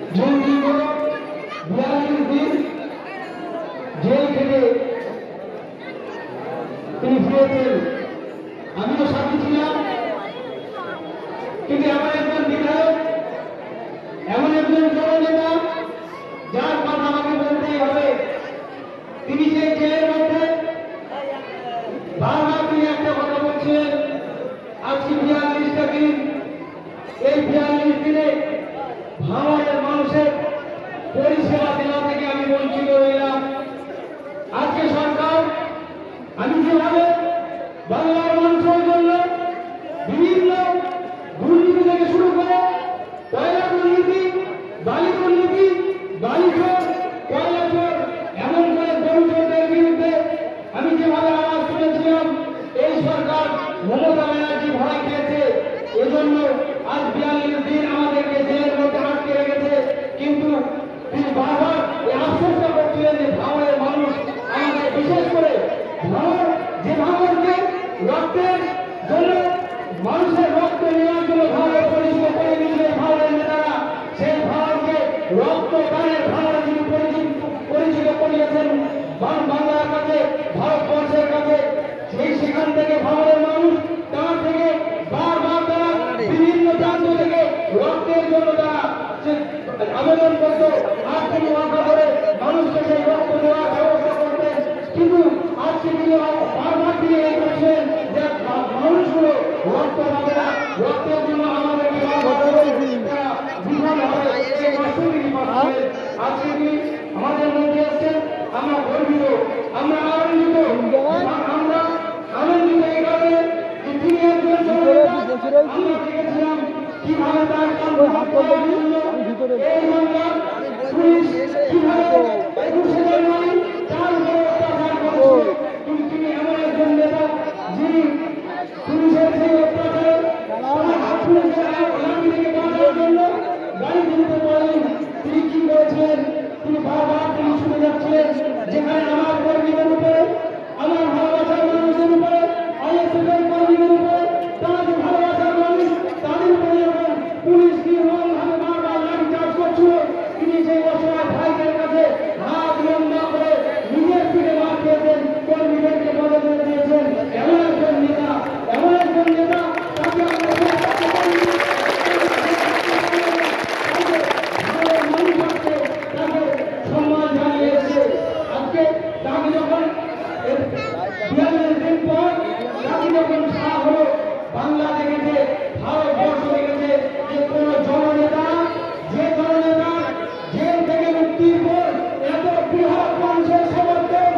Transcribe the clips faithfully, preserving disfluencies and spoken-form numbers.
যে দীর্ঘ বিয়াল্লিশ দিন জেল থেকে তিনি ফিরেছেন। আমিও সাথী ছিলাম, কিন্তু এমন একজন বিধায়ক, এমন একজন জননেতা যার কথা আমাকে বলতেই হবে। তিনি সেই জেলের মধ্যে বারবার তিনি একটা কথা বলছিলেন, আজকে বিয়াল্লিশটা দিন, এই বিয়াল্লিশ দিনে ভাঙড়ের মানুষের পরিষেবা দেওয়া থেকে আমি বঞ্চিত হইলাম। আজকে সরকার আমি যেভাবে বাংলার মানুষের জন্য বিভিন্ন দুর্নীতি থেকে শুরু করে কয়লা দুর্নীতি, বালি দুর্নীতি, বালি চোর, কয়লা চোর, এমন করে গরু চোরদের বিরুদ্ধে আমি যেভাবে আওয়াজ তুলেছিলাম, এই সরকার মমতা ব্যানার্জি ভয় খেয়েছে। এজন্য আজ বিয়াল্লিশ দিন আমাদেরকে জেলের মধ্যে আটকে রেখেছে। কিন্তু তিনি বারবার এই আশ্বস্ত করছিলেন যে ভাঙড়ের মানুষ আমাদের, বিশেষ করে ভাঙড়, যে ভাঙড়কে রক্তের জন্য, মানুষের রক্ত নেওয়ার জন্য ভাঙড় পরিচিত করে দিয়েছিল ভাঙড়ের নেতারা, সেই ভাঙড়কে রক্ত দানের ভাঙড়ে তিনি পরিচিত করিয়েছেন বাংলার কাছে, ভারতবর্ষের কাছে। সেই সেখান থেকে ভাঙড়ের মানুষ তার থেকে বারবার তারা বিভিন্ন প্রান্ত থেকে রক্তের জন্য তারা আবেদন করত, আর তিনি আশা করে মানুষকে সেই রক্ত দেওয়ার ব্যবস্থা করতেন। কিন্তু আজকে তিনি বারবার তিনি এই করছেন যে মানুষগুলো রক্ত পাবে না, রক্তের জন্য আমাদেরকে বিফল হবে। আজকে তিনি আমাদের মধ্যে আসছেন, আমরা গর্বিত, আমরা আনন্দিত, আমরা আনন্দিত এই কারণে যে তিনি একজন জননেতা। আমরা দেখেছিলাম কিভাবে তার এই বাংলার পুলিশ কিভাবে একুশে জানুয়ারি তার উপরে অত্যাচার করছে। কিন্তু তিনি এমন একজন নেতা যিনি পুলিশের সেই অত্যাচারে পুলিশের লাঠি থেকে বাঁচার জন্য গাড়ি তুলতে পারেন। তিনি কি করেছিলেন? তিনি বারবার তিনি শুনে যাচ্ছিলেন, যেখানে আমার কর্মীদের উপরে, আমার ভালোবাসার মানুষের উপরে, আইএসএফের কর্মীদের উপরে, তাদের ভালোবাসার মানুষ তাদের উপরে যখন পুলিশ নির্মমভাবে বারবার লাঠিচার্জ করছিল, তিনি সেই অসহায় ভাইদের কাছে হাত লম্বা করে নিজের পিঠে মার খেয়েছেন, কর্মীদেরকে বদলে দিয়েছেন। এমন একজন নেতা, এমন একজন নেতা তাকে আমরা সম্মান জানিয়েছে। আজকে তাকে যখন বিয়াল্লিশ দিন পর তাকে যখন ছাড়া হলো, বাংলা দেখেছে, ভারতবর্ষ দেখেছে যে কোন জননেতা, যে জননেতা জেল থেকে মুক্তির পর এত বৃহৎ মানুষের সমর্থন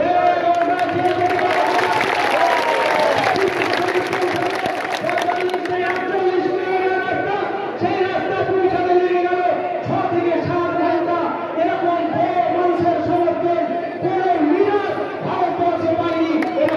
সেই রাস্তা পৌঁছাতে লেগে গেল ছ থেকে সাত ঘন্টা। এরকম বড় মানুষের সমর্থন কোন লিডার ভারতবর্ষে পায়নি।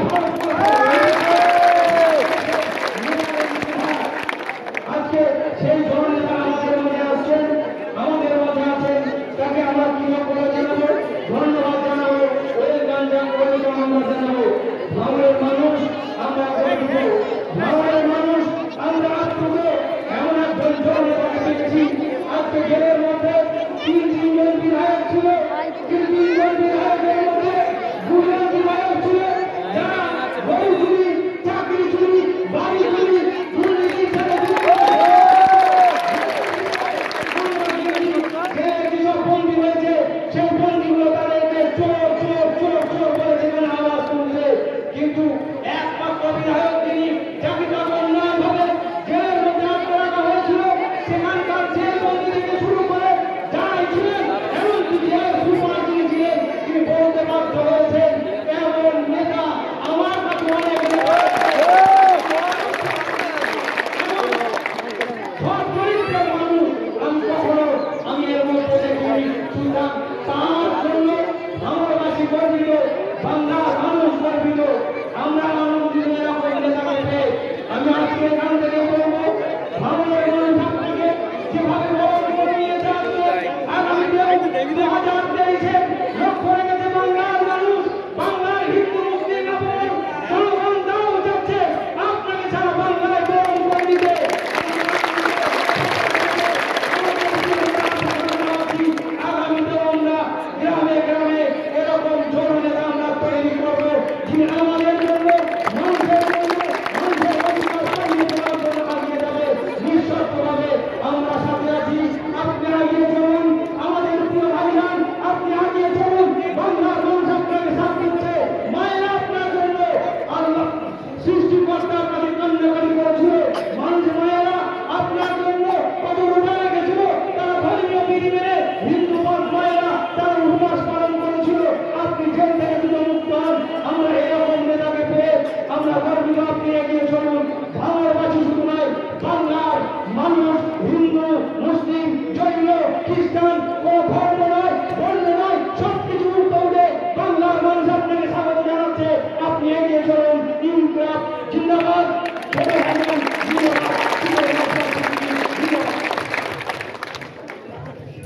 আজকে সেই জননেতা আমাদের মধ্যে আসছেন, আমাদের মধ্যে আছেন, তাকে আমরা কৃতজ্ঞতা জানাবো, ধন্যবাদ জানাবো, ওয়েলকাম ওয়েলকাম আমরা জানাবো। ভাঙড়ের মানুষ আমরা গর্বিত, ভাঙড়ের মানুষ আমরা আত্মীয়। এমন একজন জননেতাকে দেখছি আজকে জেলের মধ্যে তিন তিনজন বিধায়ক ছিল, তিন তিনজন বিধায়কের মধ্যে দুজন বিধায়ক ছিল যারা গরু চুরি, চাকরি চুরি, বাড়ি চুরি, দুর্নীতি ছেড়ে যেসব বন্দী হয়েছে সেই বন্দীগুলো তাদেরকে চোর চোর চোর চোর বলে যেখানে আওয়াজ তুলছে। কিন্তু একমাত্র বিধায়ক তিনি, যাকে তাকে অন্যায়ভাবে জেলের মধ্যে আটকে রাখা হয়েছিল, সেখানকার জেল বন্দী থেকে শুরু করে যারাই ছিলেন, এমনকি জেল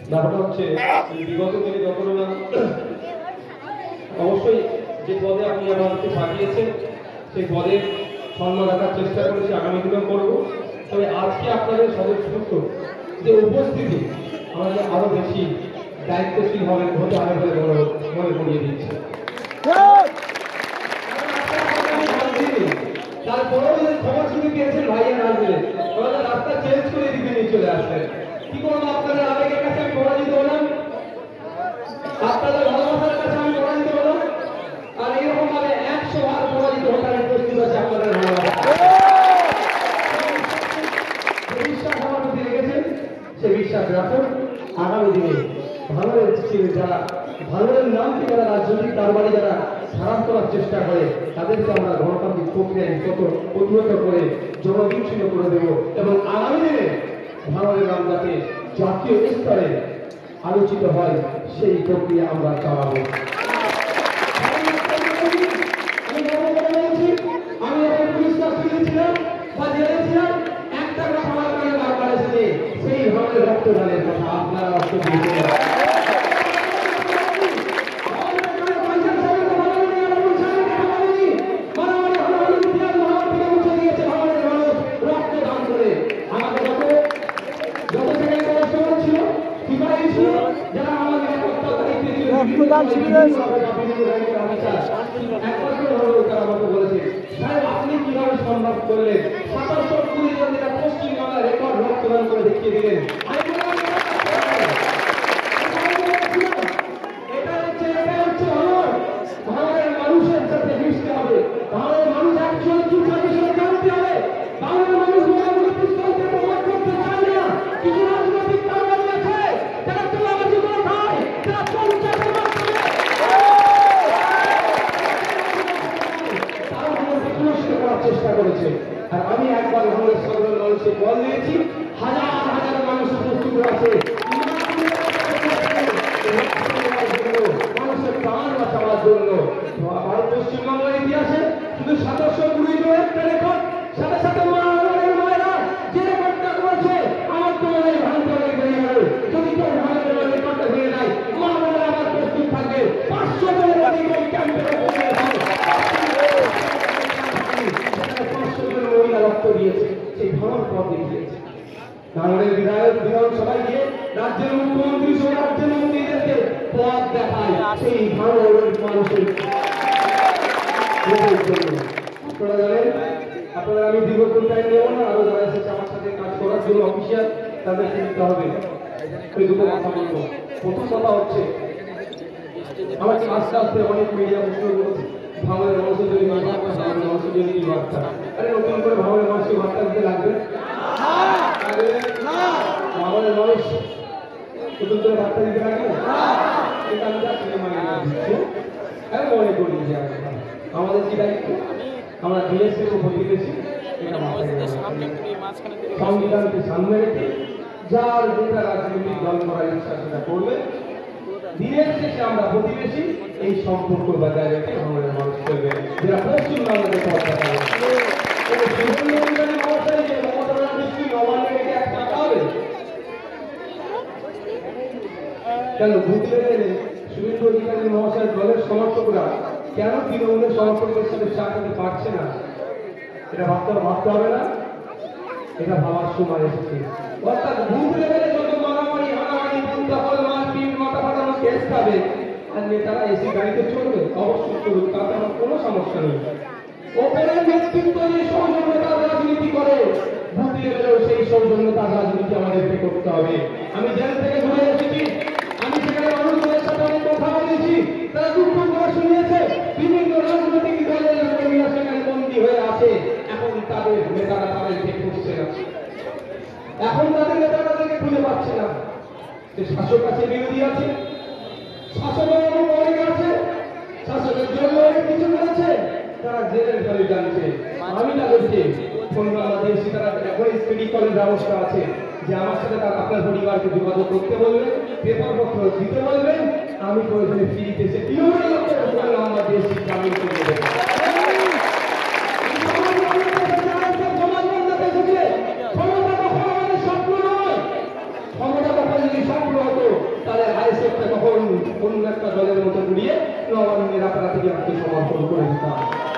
ব্যাপারটা হচ্ছে বিগত দিনে যখন না অবশ্যই যে পদে আপনি আমাদেরকে পাঠিয়েছেন সেই পদের সম্মান রাখার চেষ্টা করেছি, আগামী দিনেও করবো। তবে আজকে আপনাদের সদস্যত্ব যে উপস্থিতি আমাদের আরো বেশি দায়িত্বশীল হবে হতে হবে বলে মনে করিয়ে দিচ্ছে। তারপরেও যদি খবর শুনে পেয়েছেন ভাইয়া না দিলে ওরা রাস্তা চেঞ্জ করে এদিকে নিয়ে চলে আসবেন। কি করবো, আপনাদের আবেগের কাছে আমি পরাজিত হলাম, আপনাদের ভালোবাসার কাছে আমি পরাজিত হলাম, আর এরকম ভাবে একশো বার পরাজিত হতে আমি প্রস্তুত আছি আপনাদের ভালোবাসা। বিশ্বাস আমার প্রতি রেখেছেন, সে বিশ্বাস রাখুন। আগামী দিনে ভালোর যারা ভালোর নামকে যারা রাজনৈতিক কারবারে যারা খারাপ করার চেষ্টা করে তাদেরকে আমরা গণতান্ত্রিক প্রক্রিয়ায় কত প্রতিহত করে জনবিচ্ছিন্ন করে দেব এবং আগামী দিনে ভারতের নাম যাতে জাতীয় স্তরে আলোচিত হয় সেই প্রক্রিয়া আমরা চালাবো। আমি যখন পুলিশ কাস্টডিতে ছিলাম বা জেলে ছিলাম, একটা কথা আমার কানে বারবার এসেছে, সেই ধরনের রক্তদানের কথা আপনারা রক্ত দিয়েছেন। আপনি কিভাবে সম্ভব করলেন? সাতাশশো কুড়ি জন যেটা পশ্চিমবাংলার রেকর্ড রক্তদান করে দেখিয়ে দিলেন। এটা হচ্ছে এটা হচ্ছে আমার ভারতের মানুষের সাথে মিশতে হবে, ভারতের মানুষ একজন কি বিষয়ে জানতে হবে। ভারতের মানুষ পিস্তলকে প্রমাণ করতে চায় না। কিছু রাজনৈতিক কারবারি আছে যারা তোলাবাজি করে খায়, যারা পঞ্চায়েতের মাধ্যমে চেষ্টা করেছে। আর আমি একবার ভারতের সাধারণ মানুষকে বল দিয়েছি, হাজার হাজার মানুষ উপস্থিত আছে মানুষের প্রাণ বাঁচাবার জন্য। ভারত পশ্চিমবাংলার ইতিহাসে শুধু সাতাশশো কুড়ি জন একটা রেকর্ড, সাথে সাথে মায়েরা যে রেকর্ডটা করেছে আমার তো মনে হয় ভাঙতে বেরিয়ে গেল। যদি কেউ ভাঙতে রেকর্ডটা ভেঙে নেয়, মা বোনেরা আবার প্রস্তুত থাকবে। পাঁচশো জনের অধিক ওই ক্যাম্পে মহিলা রক্ত দিয়েছে, সেই ভাঙার পথ দেখিয়েছে। বাংলাদেশ বিধায়ক বিধানসভায় গিয়ে রাজ্যের মুখ্যমন্ত্রী সহ রাজ্যের মন্ত্রীদেরকে পথ দেখায় সেই ভাঙার মানুষের জন্য। আপনারা জানেন, আপনারা আমি দীর্ঘক্ষণ টাইম নেব না, আরো যারা এসেছে আমার সাথে কাজ করার জন্য অফিসিয়াল তাদেরকে দিতে হবে। ওই দুটো কথা বলবো। প্রথম কথা হচ্ছে আমাকে আস্তে আস্তে অনেক মিডিয়া প্রশ্ন করেছে ভাঙনের মানুষের যদি ভাঙনের মানুষের যদি কি বার্তা। আরে নতুন করে ভাঙনের মানুষকে বার্তা দিতে লাগবে ভাঙনের মানুষ নতুন করে বার্তা দিতে লাগবে এটা আমি যাচ্ছি মানে আমি মনে করি যে আমাদের কি দায়িত্ব, আমরা দেশের উপর দিতেছি এটা সংবিধানকে সামনে রেখে যার যেটা রাজনৈতিক দল করার ইচ্ছা সেটা করবে। দিনের শেষে আমরা প্রতিবেশী এই সম্পর্ক বজায় রেখে আমাদের মানুষ করবে যারা পশ্চিমবাংলাকে পথটা পাবে। কেন বুঝতে গেলে শুভেন্দু অধিকারী মহাশয় দলের সমর্থকরা কেন তৃণমূলের সমর্থকদের সাথে চাকরি পারছে না, এটা ভাবতে ভাবতে হবে না? এটা ভাবার সময় এসেছে। অর্থাৎ বুথ লেভেলে যত মারামারি হানামারি দখল মারপিট মাথা ফাটানো কেস খাবে আর নেতারা এসি গাড়িতে চলবে, অবশ্যই চলুক, তাতে আমার কোনো সমস্যা নেই। ওপরের নেতৃত্ব যে সৌজন্যতার রাজনীতি করে বুথ লেভেলেও সেই সৌজন্যতার রাজনীতি আমাদেরকে করতে হবে। আমি জেল থেকে ঘুরে এসেছি, আমি সেখানে মানুষদের সাথে অনেক কথা বলেছি, তারা দুঃখ করে শুনিয়েছে বিভিন্ন রাজনৈতিক দলের কর্মীরা সেখানে বন্দী হয়ে আছে। এখন তাদের নেতারা তাদেরকে খুঁজছে না, এখন তাদের নেতারা তাদেরকে খুঁজে পাচ্ছে না। যে শাসক আছে, বিরোধী আছে, শাসকের অনেক আছে, শাসকের জন্য অনেক কিছু করেছে, তারা জেলের ঘরে জানছে। আমি তাদেরকে ফোন নাম্বার দিয়েছি, তারা এখন স্পিডি কলের ব্যবস্থা আছে যে আমার সাথে তার আপনার পরিবারকে যোগাযোগ করতে বলবেন, পেপার পত্র দিতে বলবেন, আমি প্রয়োজনে ফিরিতে এসে তৃণমূলের লোকের ফোন নাম্বার দিয়েছি জামিন করে দেবেন। ক্ষমতা কখন আমাদের স্বপ্ন নয়, ক্ষমতা কখন যদি স্বপ্ন হতো অন্য একটা দলের মতো ঘুরিয়ে নবান্নের রাতারাতি আত্মসমর্পণ করে দিতাম।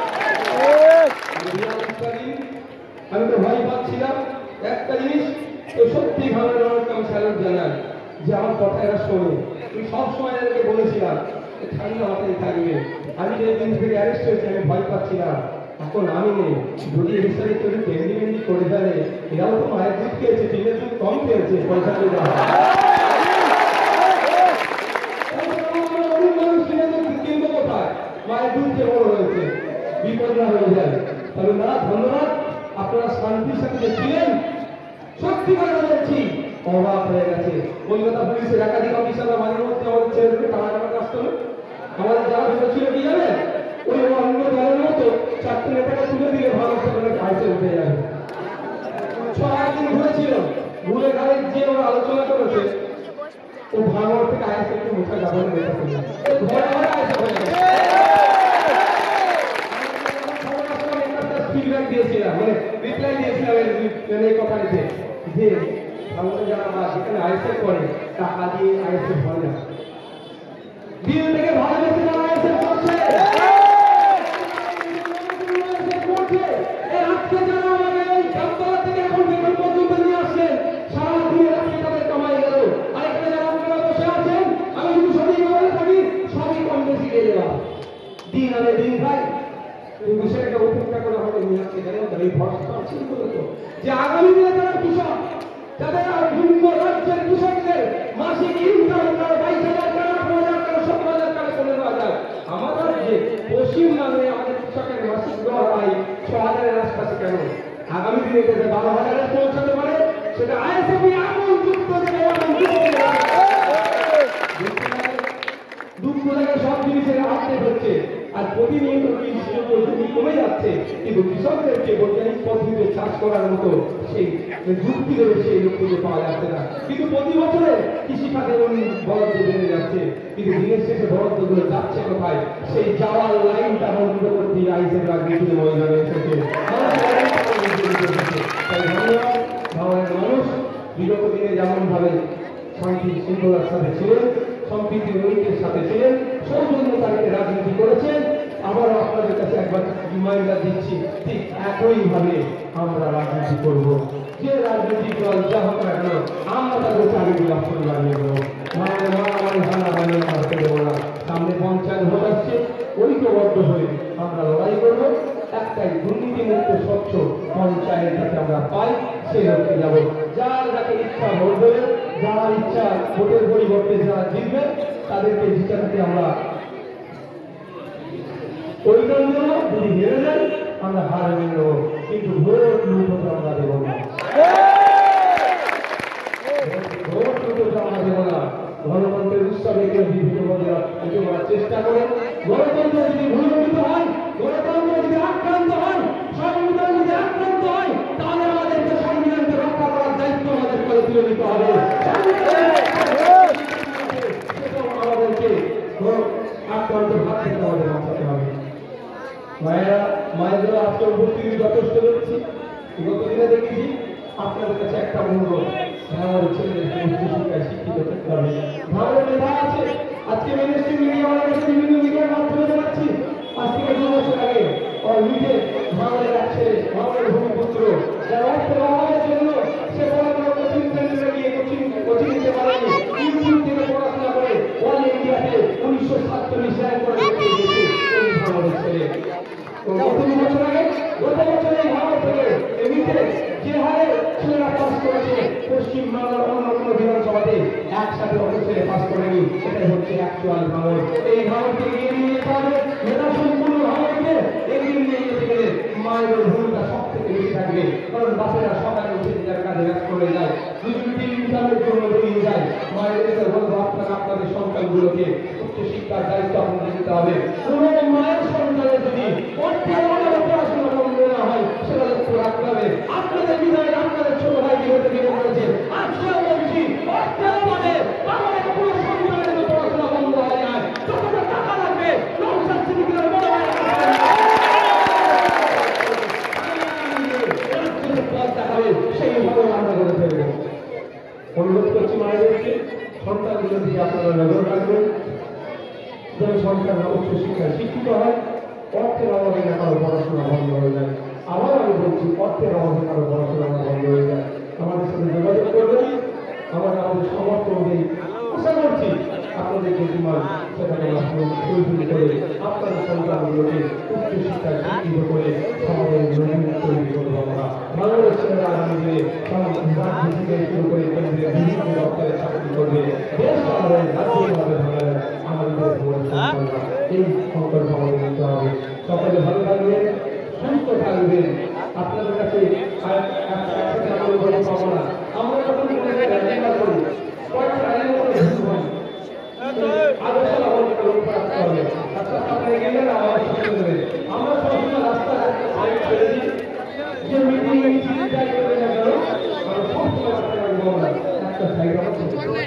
আমি তো ভয় পাচ্ছিলাম একটা জিনিস, তো সত্যি ভালো মানুষকে আমি স্যালুট জানাই যে আমার কথা এরা শোনে। আমি সবসময় এদেরকে বলেছিলাম ঠান্ডা মাথায় থাকবে। আমি যে দিন থেকে অ্যারেস্ট হয়েছি আমি ভয় পাচ্ছিলাম, এখন আমি নেই। যদি এই বিষয়ে কেউ কেন্দ্রি কেন্দ্রি করে ফেলে, এরাও তো মায়ের দুধ খেয়েছে, টিনের দুধ কম খেয়েছে, পয়সা দিয়ে দেওয়া কিনবো কোথায়? মায়ের দুধ খেয়ে বড় হয়েছে, বিপদ না হয়ে যায়। তবে না, ধন্যবাদ, আপনারা শান্তির সাথে যে ছিলেন, সত্যি কথা বলছি অবাক হয়ে গেছে। কলকাতা পুলিশের একাধিক অফিসাররা মাঝে মধ্যে আমাদের ছেলেদেরকে টানা টানা আসতো না। আমাদের যারা ভেবেছিল কি জানেন, ওই অন্য দলের মতো চারটে নেতাকে তুলে দিলে ভালো করে আইসে উঠে যাবে। ছয় দিন ঘুরেছিল, ঘুরে ঘাড়ে যে ওরা আলোচনা করেছে, ও ভাঙর থেকে আইসে একটু মুখে যাবে না, ঘরে ঘরে আইসে হয়ে গেছে। ফিডব্যাক দিয়েছিলাম, মানে রিপ্লাই দিয়েছিলাম এই কথাটিতে যে আমাদের যারা বা যেখানে আইএসএফ করে টাকা দিয়ে আইএসএফ হয় না, দিল থেকে ভালোবেসে যারা আইএসএফ করছে, আজকে যারা আমাদের এই কামতলা থেকে এখন বেতন পর্যন্ত নিয়ে আসছেন, সারা দিনে রাত্রে তাদের কামাই গেল। আর এখানে যারা আপনারা বসে আছেন, আমি যদি সঠিক বলে থাকি, সবই কম বেশি গিয়ে দেওয়া দিন আনে দিন খাই। বিষয়টা উপেক্ষা করে আমাদের নিয়ে আসছে কেন? এই ভরসা ছিল তো যে আগামী দিনে যারা কৃষক, যাদের ভিন্ন রাজ্যের কৃষকদের মাসিক ইনকাম তারা বাইশ হাজার টাকা, আঠারো হাজার টাকা, সতেরো হাজার টাকা, পনেরো হাজার। আমার রাজ্যে পশ্চিমবঙ্গে আমাদের কৃষকের মাসিক দর হয় ছ হাজারের আশপাশে। কেন? আগামী দিনে এটা বারো হাজারে পৌঁছাতে পারে, সেটা আইএসএফ এমন যুক্ত দেবে, এমন দুঃখ লাগে। সব জিনিসের আপডেট হচ্ছে, আর প্রতিনিয়ত কৃষি কমে যাচ্ছে, কিন্তু কৃষকদেরকে বৈজ্ঞানিক পদ্ধতিতে চাষ করার মতো সেই যুক্তি দেবে, সেই লক্ষ্যকে পাওয়া যাচ্ছে না। কিন্তু প্রতি বছরে কৃষিখাতের বরাদ্দ বেড়ে যাচ্ছে, কিন্তু দিনের শেষে বরাদ্দগুলো যাচ্ছে কোথায়? সেই যাওয়ার লাইনটা বন্ধ করতে আইসের রাজনীতি ময়দানে এসেছে। তাই ধন্যবাদ। ভারতের মানুষ বিগত দিনে যেমন ভাবে শান্তি শৃঙ্খলার সাথে ছিলেন, সম্প্রীতির ঐক্যের সাথে ছিলেন, সৌজন্যতাকে রাজনীতি করেছেন, আবার আপনাদের কাছে একবার রিমাইন্ডার দিচ্ছি, ঠিক একইভাবে আমরা রাজনীতি করব। যে রাজনীতি দল যা হোক না কেন, আমরা তাদের চাকরি লক্ষণ বানিয়ে দেবো। মানে মারামারি হানা বানিয়ে মারতে দেবো না। সামনে পঞ্চায়েত ভোট আসছে, ঐক্যবদ্ধ হয়ে আমরা লড়াই করব। একটাই দুর্নীতিমুক্ত স্বচ্ছ পঞ্চায়েত যাতে আমরা পাই, সেই লক্ষ্যে যাবো। যার যাকে ইচ্ছা ভোট দেবে, যার ইচ্ছা ভোটের পরিবর্তে যারা জিতবে, তাদেরকে জিতাতে আমরা পরিণাম দেব। যদি হেরে যাই আমরা হার মেনে নেব, কিন্তু ভোট লুট হতে আমরা দেব না। ভোট লুট হতে আমরা দেব না। গণতন্ত্রের উৎসবে কেউ বিভিন্ন করার চেষ্টা করে, গণতন্ত্র যদি ভূমিত হয়, গণতন্ত্র যদি আক্রান্ত হয়, সংবিধান যদি আক্রান্ত হয়, তাহলে আমাদেরকে সংবিধানকে রক্ষা করার দায়িত্ব আমাদের করে তুলে নিতে হবে। আমাদেরকে আক্রান্তের হাত থেকে আমাদের বাঁচাতে হবে। মায়েরা মায়েদেরও আজকে উপস্থিতি যথেষ্ট দেখছি, গত দিনে দেখেছি। আপনাদের কাছে একটা অনুরোধ, ভাঙড়ের ছেলেদেরকে উচ্চ শিক্ষায় শিক্ষিত করতে হবে। ভাঙড়ের মেধা আছে, আজকে মেনস্ট্রিম মিডিয়া আমাদের কাছে বিভিন্ন মিডিয়ার মাধ্যমে জানাচ্ছি। আজ থেকে দু বছর আগে লিখে ভাঙড়ের এক ছেলে, ভাঙড়ের ভূমিপুত্র, যার অর্থের অভাবের জন্য সে বড় বড় কোচিং সেন্টারে গিয়ে কোচিং কোচিং নিতে পারেনি, ইউটিউব থেকে পড়াশোনা করে অল ইন্ডিয়াতে উনিশশো সাতচল্লিশ র্যাঙ্ক করে দিয়েছে ওই ভাঙড়ের ছেলে। গত দু বছর আগে, গত বছর এই ভাঙড় থেকে এমনিতে যে হারে ছেলেরা পাস করেছে, পশ্চিমবাংলার অন্য কোনো বিধানসভাতে একসাথে অত ছেলে পাস করেনি। এটাই হচ্ছে অ্যাকচুয়াল ভাঙড়। এই ভাঙড়কে এগিয়ে নিয়ে যেতে হবে। মেধা সম্পূর্ণ ভাঙড়কে এগিয়ে নিয়ে যেতে গেলে মায়ের ভূমিকা সব থেকে বেশি থাকবে, কারণ বাপেরা সকালে উঠে নিজের কাজে ব্যস্ত করে যায়, দুজনটি ইনকামের জন্য বেরিয়ে যায়। মায়েদের বলবো, আপনারা আপনাদের সন্তানগুলোকে উচ্চ শিক্ষার দায়িত্ব আপনাদের দিতে হবে। কোনো মায়ের সন্তানের যদি পড়াশোনা বন্ধ না হয়, সেটা লক্ষ্য রাখতে হবে। আপনাদের বিদায় আপনাদের ছোট ভাই বিরোধী বেড়ে পড়েছে, আজকে বলছি অর্থের মানে আমাদের পুরো সন্তানের পড়াশোনা বন্ধ হয়ে যায়। যতটা টাকা লাগবে নৌসাদ সিদ্দিকীর বড় ভাই পথ দেখাবে, সেইভাবে আমরা করে ফেলবো। অনুরোধ করছি মায়েদেরকে, সন্তানগুলোর দিকে আপনারা নজর রাখবেন। যেন সন্তানরা উচ্চশিক্ষায় শিক্ষিত হয়, অর্থের অভাবে না কারো পড়াশোনা বন্ধ হয়ে যায়। আবার আমি বলছি, অর্থের অভাবে কারো পড়াশোনা বন্ধ হয়ে যায়। আমাদের সাথে যোগাযোগ করবেন, আমরা আমাদের সমর্থ অনুযায়ী আশা করছি আপনাদের যে ডিমান্ড সেটাকে আমরা ফুলফিল করে আপনাদের সন্তানগুলোকে উচ্চশিক্ষায় শিক্ষিত করে সমাজের নতুন তৈরি করবো। আমরা বাংলাদেশ ছেলেরা আগামী দিনে রাজনীতি থেকে শুরু করে কেন্দ্রীয় বিভিন্ন দপ্তরে চাকরি করবে, দেশ আমাদের রাজ্য আমাদের ভাঙায় আমাদের সন্তানরা এই সংকল্প আমাদের নিতে হবে। সকলে ভালো থাকবেন, সুস্থ থাকবেন। আপনাদের কাছে আমাদের বলে পাবো না, আমরা যখন চিন্তা করি কয়েকটা আইনের মধ্যে আলোচনা আমাদের লোক রাখতে হবে। আচ্ছা আপনারা গেলেন আমার সাথে দেবেন, আমরা সবসময় রাস্তা সাইড ছেড়ে দিই, যে মিটিং মিটিং যাই করে না কেন আমরা সবসময় রাস্তা রাখবো না, একটা সাইড আমাদের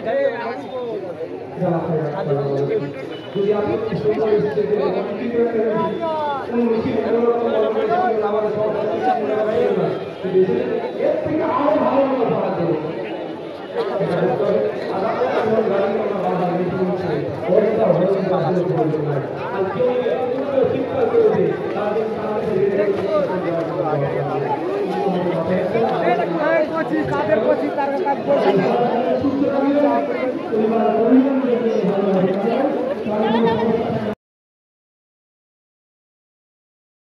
যদি আপনি সুন্দর স্টেজে কি করে ফেলেন কোন মিছিল কোনোরকম আমাদের সব এর থেকে আরো ভালো ভালো ভাড়া দেবো। সুস্থ